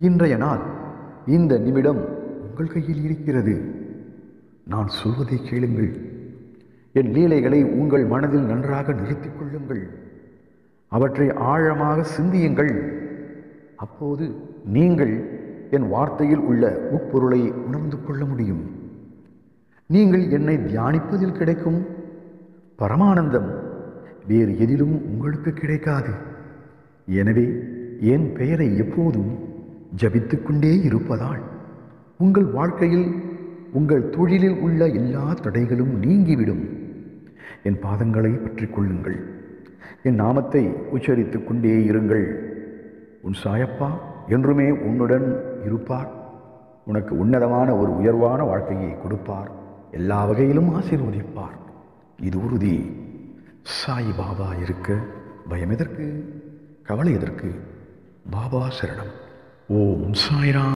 இன்றைய நாள், இந்த நிமிடம் உங்கள் கையில் இருக்கிறது. நான் சொல்வதை கேளுங்கள். என் லீலைகளை உங்கள் மனதில் நன்றாக நிறுத்திக் கொள்ளுங்கள். அவற்றை ஆழமாக சிந்தியுங்கள். அப்போது நீங்கள் என் வார்த்தையில் உள்ள உட்பொருளை உணர்ந்து கொள்ள முடியும். நீங்கள் என்னை தியானிப்பதில் கிடைக்கும் பரமானந்தம் வேறு எதிலும் உங்களுக்கு கிடைக்காது. எனவே என் பெயரை எப்போதும் ஜபித்துக் கொண்டே இருப்பதால் உங்கள் வாழ்க்கையில், உங்கள் தொழிலில் உள்ள எல்லா தடைகளும் நீங்கிவிடும். என் பாதங்களை பற்றி கொள்ளுங்கள். என் நாமத்தை உச்சரித்துக் கொண்டே இருங்கள். உன் சாயப்பா என்றுமே உன்னுடன் இருப்பார். உனக்கு உன்னதமான ஒரு உயர்வான வாழ்க்கையை கொடுப்பார். எல்லா வகையிலும் ஆசீர்வதிப்பார். இது உறுதி. சாய் பாபா இருக்க பயம் எதற்கு? கவலை எதற்கு? பாபா சரணம். ஓம் சாய்ராம்.